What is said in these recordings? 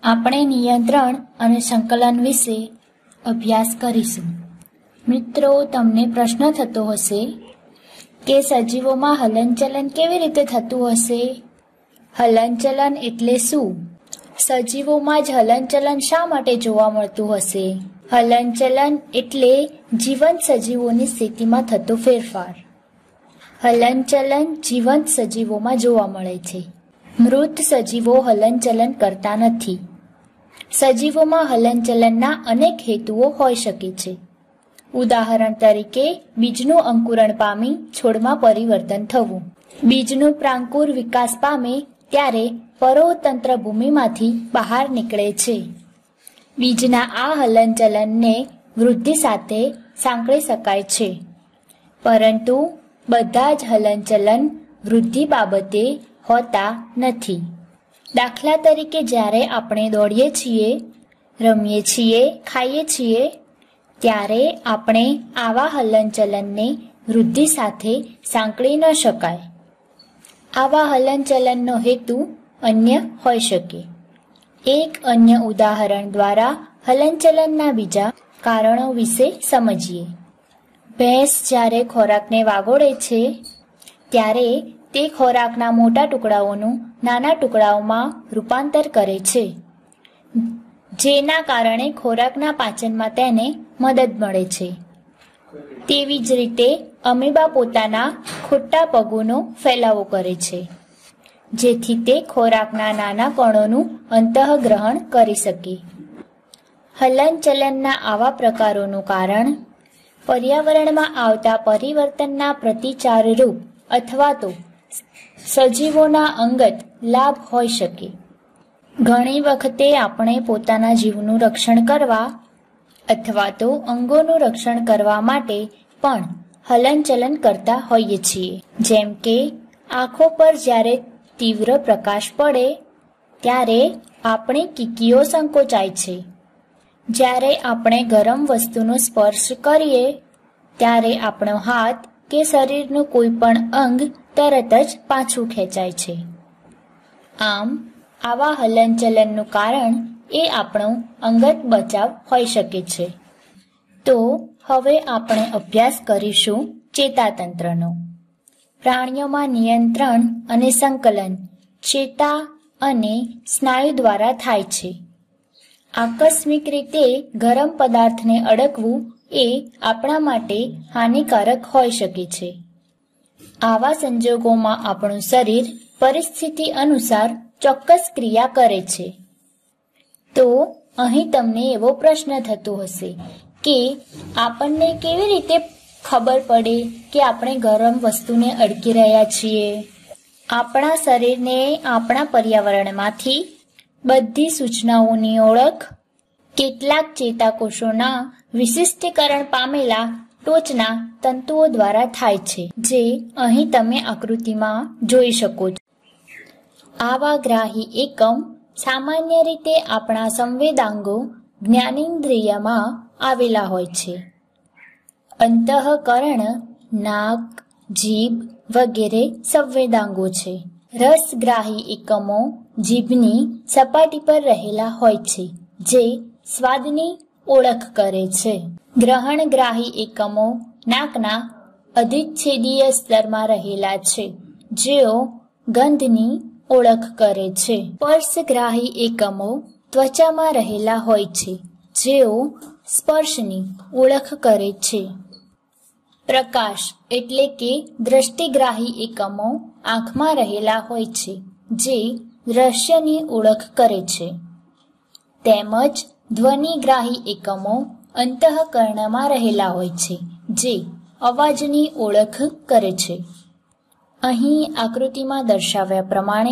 આપણે નિયંત્રણ અને સંકલન વિશે અભ્યાસ કરીશું. મિત્રો, તમને પ્રશ્ન થતો હશે કે સજીવોમાં હલનચલન કેવી રીતે થતું હશે? હલનચલન એટલે શું? સજીવોમાં જ હલનચલન શા માટે જોવા મળતું હશે? હલનચલન એટલે જીવંત સજીવોની સ્થિતિમાં થતો ફેરફાર. હલનચલન જીવંત સજીવોમાં જોવા મળે છે. મૃત સજીવો હલનચલન કરતા નથી. સજીવોમાં હલનચલનના અનેક હેતુઓ હોઈ શકે છે. ઉદાહરણ તરીકે, બીજનું અંકુરણ પામી છોડમાં પરિવર્તન થવું. બીજનું પ્રાંકુર વિકાસ પામે ત્યારે પરોતંત્ર ભૂમિમાંથી બહાર નીકળે છે. બીજના આ હલનચલનને વૃદ્ધિ સાથે સાંકળી શકાય છે. પરંતુ બધા જ હલનચલન વૃદ્ધિ બાબતે હોતા નથી. દાખલા તરીકે, જ્યારે આપણે દોડીએ છીએ, રમીએ છીએ, ખાઈએ છીએ, ત્યારે આપણે આવા હલનચલનને વૃદ્ધિ સાથે સાંકળી ન શકાય. આવા હલનચલનનો હેતુ અન્ય હોઈ શકે. એક અન્ય ઉદાહરણ દ્વારા હલનચલનના બીજા કારણો વિશે સમજીએ. ભેંસ જ્યારે ખોરાકને વાગોળે છે, ત્યારે તે ખોરાકના મોટા ટુકડાઓનું નાના ટુકડાઓમાં રૂપાંતર કરે છે, જેના કારણે ખોરાકના પાચનમાં તેને મદદ મળે છે. તેવી જ રીતે અમીબા પોતાના ખોટા પગોનો ફેલાવો કરે છે, જેથી તે ખોરાકના નાના કણોનું અંતઃગ્રહણ કરી શકે. હલનચલનના આવા પ્રકારોનું કારણ પર્યાવરણમાં આવતા પરિવર્તનના પ્રતિચારરૂપ અથવા તો સજીવોના અંગત લાભ હોઈ શકે. ઘણી વખતે આપણે પોતાના જીવનું રક્ષણ કરવા અથવા તો અંગોનું રક્ષણ કરવા માટે પણ હલનચલન કરતા હોઈએ છીએ. જેમ કે, આંખો પર જ્યારે તીવ્ર પ્રકાશ પડે ત્યારે આપણી કીકીઓ સંકોચાય છે. જ્યારે આપણે ગરમ વસ્તુનો સ્પર્શ કરીએ ત્યારે આપણો હાથ કે શરીરનું કોઈ પણ અંગ તરત જ પાછું ખેંચાય છે. આમ, આવા હલનચલનનું કારણ એ આપણો અંગત બચાવ હોઈ શકે છે. તો હવે આપણે અભ્યાસ કરીશું ચેતાતંત્રનો. પ્રાણીઓમાં નિયંત્રણ અને સંકલન ચેતા અને સ્નાયુ દ્વારા થાય છે. આકસ્મિક રીતે ગરમ પદાર્થને અડકવું એ આપણા માટે હાનિકારક હોઈ શકે છે. આવા સંજોગોમાં આપણું શરીર પરિસ્થિતિ અનુસાર ચોક્કસ ક્રિયા કરે છે. તો અહીં તમને એવો પ્રશ્ન થતો હશે કે આપણને કેવી રીતે ખબર પડે કે આપણે ગરમ વસ્તુને અડકી રહ્યા છીએ? આપણા શરીરને આપણા પર્યાવરણમાંથી બધી સૂચનાઓની ઓળખ કેટલાક ચેતાકોષોના વિશિષ્ટીકરણ પામેલા ટોચના તંતુઓ દ્વારા થાય છે, જે અહીં તમે આકૃતિમાં જોઈ શકો છો. આવા ગ્રાહી એકમ સામાન્ય રીતે આપણા સંવેદાંગો જ્ઞાનેન્દ્રિયમાં આવેલા હોય છે. અંતઃકરણ, નાક, જીભ વગેરે સંવેદાંગો છે. રસગ્રાહી એકમો જીભની સપાટી પર રહેલા હોય છે, જે સ્વાદની ઓળખ કરે છે. ગ્રહણગ્રાહી એકમો નાકના અધિચ્છેદીય સ્તરમાં રહેલા છે, જેઓ ગંધની ઓળખ કરે છે. સ્પર્શગ્રાહી એકમો ત્વચામાં રહેલા હોય છે, જેઓ સ્પર્શની ઓળખ કરે છે. પ્રકાશ એટલે કે દ્રષ્ટિગ્રાહી એકમો આંખમાં રહેલા હોય છે, જે દ્રશ્યની ઓળખ કરે છે. તેમજ ધ્વનિગ્રાહી એકમો અંતઃકરણમાં રહેલા હોય છે, જે અવાજની ઓળખ કરે છે. અહીં આકૃતિમાં દર્શાવ્યા પ્રમાણે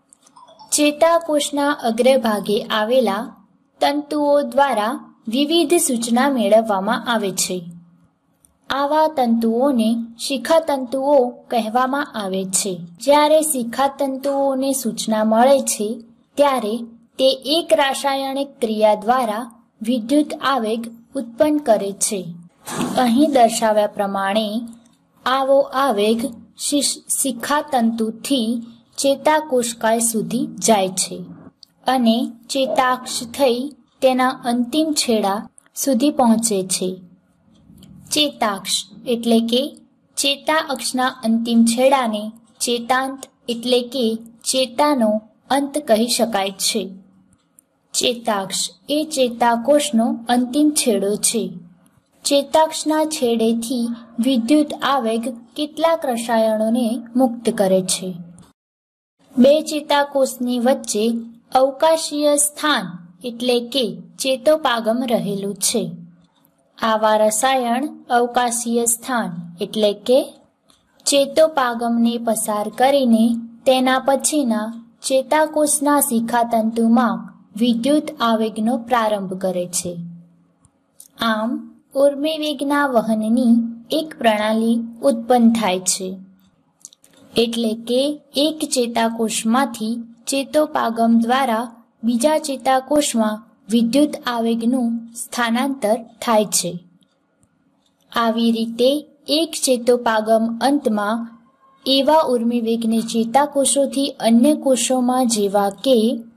ચેતાકોષના અગ્રભાગે આવેલા તંતુઓ દ્વારા વિવિધ સૂચના મેળવવામાં આવે છે. આવા તંતુઓને શિખાતંતુઓ કહેવામાં આવે છે. જ્યારે શિખાતંતુઓને સૂચના મળે છે ત્યારે તે એક રાસાયણિક ક્રિયા દ્વારા વિદ્યુત આવેગ ઉત્પન્ન કરે છે. અહીં દર્શાવ્યા પ્રમાણે આવો આવેગ શિખાતંતુથી ચેતાકોષકાય સુધી જાય છે અને ચેતાક્ષ થઈ તેના અંતિમ છેડા સુધી પહોંચે છે. ચેતાક્ષ એટલે કે ચેતા અક્ષના અંતિમ છેડાને ચેતાંત એટલે કે ચેતાનો અંત કહી શકાય છે. ચેતાક્ષ એ ચેતાકોષનો અંતિમ છેડો છે. ચેતાક્ષના છેડેથી વિદ્યુત આવેગ કેટલાક રસાયણોને મુક્ત કરે છે. બે ચેતાકોષની વચ્ચે અવકાશીય સ્થાન એટલે કે ચેતોપાગમ રહેલું છે. આવા રસાયણ અવકાશીય સ્થાન એટલે કે ચેતોપાગમને પસાર કરીને તેના પછીના ચેતાકોષના શિખાતંતુમાં વિદ્યુત આવેગનો પ્રારંભ કરે છે. આમ ઉર્મિવેગના વહનની એક પ્રણાલી ઉત્પન્ન થાય છે. એટલે કે એક ચેતાકોષમાંથી ચેતોપાગમ દ્વારા બીજા ચેતાકોષમાં વિદ્યુત આવેગનું સ્થાનાંતર થાય છે. આવી રીતે એક ચેતોપાગમ અંતમાં એવા ઉર્મિવેગને ચેતાકોષોથી અન્ય કોષોમાં જેવા કે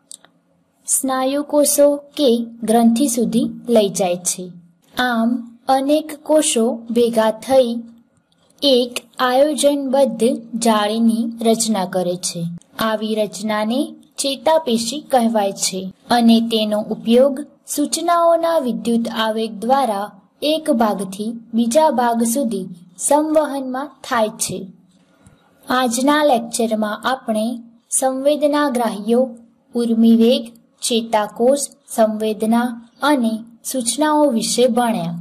સ્નાયુકોષો કે ગ્રંથિ સુધી લઈ જાય છે. આમ અનેક કોષો ભેગા થઈ એક આયોજનબદ્ધ જાળીની રચના કરે છે. આવી રચનાને ચેતાપેશી કહેવાય છે અને તેનો ઉપયોગ સૂચનાઓના વિદ્યુત આવેગ દ્વારા એક ભાગથી બીજા ભાગ સુધી સંવહનમાં થાય છે. આજના લેક્ચરમાં આપણે સંવેદનાગ્રાહીઓ, ઉર્મિવેગ, ચેતાકોષ, સંવેદના અને સૂચનાઓ વિશે ભણ્યા.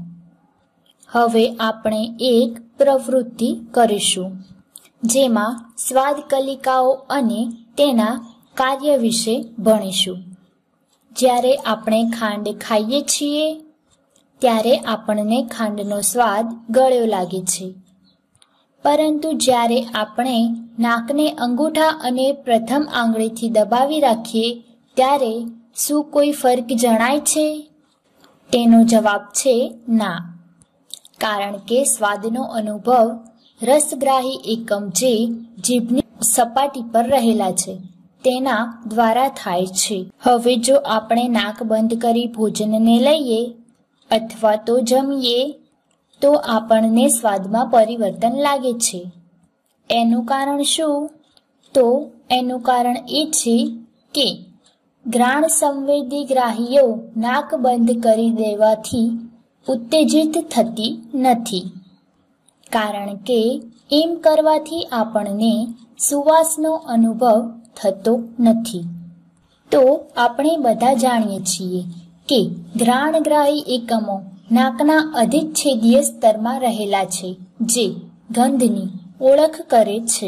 હવે આપણે એક પ્રવૃત્તિ કરીશું જેમાં સ્વાદ કલિકાઓ અને તેના કાર્ય વિશે ભણીશું. જ્યારે આપણે ખાંડ ખાઈએ છીએ ત્યારે આપણને ખાંડનો સ્વાદ ગળ્યો લાગે છે, પરંતુ જ્યારે આપણે નાકને અંગૂઠા અને પ્રથમ આંગળીથી દબાવી રાખીએ ત્યારે શું કોઈ ફરક જણાય છે? તેનો જવાબ છે ના, કારણ કે સ્વાદનો અનુભવ રસગ્રાહી એકમ જે જીભની સપાટી પર રહેલા છે તેના દ્વારા થાય છે. હવે જો આપણે નાક બંધ કરી ભોજનને લઈએ અથવા તો જમીએ તો આપણને સ્વાદમાં પરિવર્તન લાગે છે. એનું કારણ શું? તો એનું કારણ એ છે કે ઘ્રાણ સંવેદી ગ્રાહીઓ નાક બંધ કરી દેવાથી ઉત્તેજિત થતી નથી, કારણ કે એમ કરવાથી આપણને સુવાસનો અનુભવ થતો નથી. તો આપણે બધા જાણીએ છીએ કે ઘ્રાણગ્રાહી એકમો નાકના અધિચ્છેદીય સ્તરમાં રહેલા છે જે ગંધની ઓળખ કરે છે.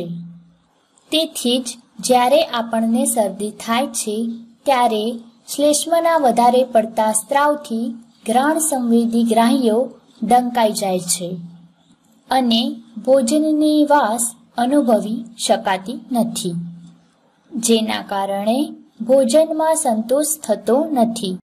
તેથી જ જ્યારે આપણને શરદી થાય છે ત્યારે શ્લેષ્મના વધારે પડતા સ્ત્રાવથી ઘ્રાણ સંવેદી ગ્રાહીઓ ડંકાઈ જાય છે અને ભોજનની વાસ અનુભવી શકાતી નથી, જેના કારણે ભોજનમાં સંતોષ થતો નથી.